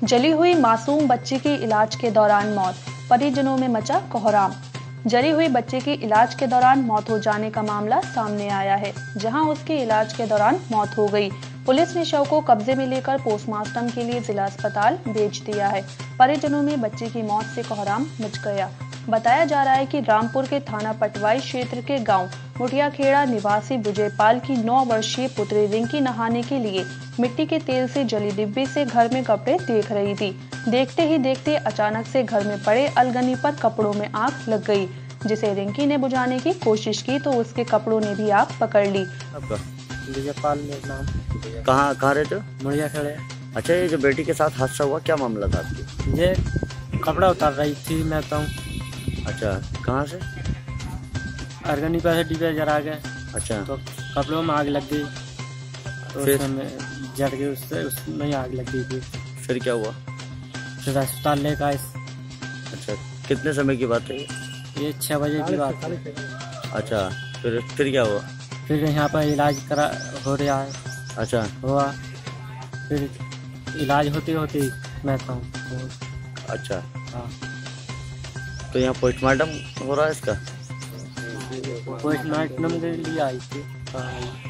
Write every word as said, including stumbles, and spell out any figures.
जली हुई मासूम बच्ची की इलाज के दौरान मौत, परिजनों में मचा कोहराम। जली हुई बच्चे की इलाज के दौरान मौत हो जाने का मामला सामने आया है, जहां उसके इलाज के दौरान मौत हो गई। पुलिस ने शव को कब्जे में लेकर पोस्टमार्टम के लिए जिला अस्पताल भेज दिया है। परिजनों में बच्चे की मौत से कोहराम मच गया। बताया जा रहा है कि रामपुर के थाना पटवाई क्षेत्र के गांव मुठियाखेड़ा निवासी विजयपाल की नौ वर्षीय पुत्री रिंकी नहाने के लिए मिट्टी के तेल से जली डिब्बी से घर में कपड़े देख रही थी। देखते ही देखते अचानक से घर में पड़े अलगनी पर कपड़ों में आग लग गई, जिसे रिंकी ने बुझाने की कोशिश की तो उसके कपड़ों ने भी आग पकड़ ली। विजयपाल मेरा नाम। कहाँ कहाँ रहते हो? मुठियाखेड़ा। अच्छा, ये जो बेटी के साथ हादसा हुआ, क्या मामला था आपकी? ये कपड़ा उतार रही थी, मैं तो। अच्छा, कहाँ से? अर्गनी पर डिब्बे जरा गए। अच्छा, तो कपड़ों में आग लग गई, तो फिर? उसमें जल गई, उससे उसमें आग लग गई थी। फिर क्या हुआ? फिर अस्पताल ले गए। अच्छा, कितने समय की बात है ये? ये छः बजे की बात है। अच्छा, फिर फिर क्या हुआ? फिर यहाँ पर इलाज करा हो रहा है। अच्छा, हुआ, फिर इलाज होते होते मैं तो। अच्छा, हाँ, तो यहाँ पोस्टमार्टम हो रहा है इसका? पोस्टमार्टम के लिए आई थी। हाँ।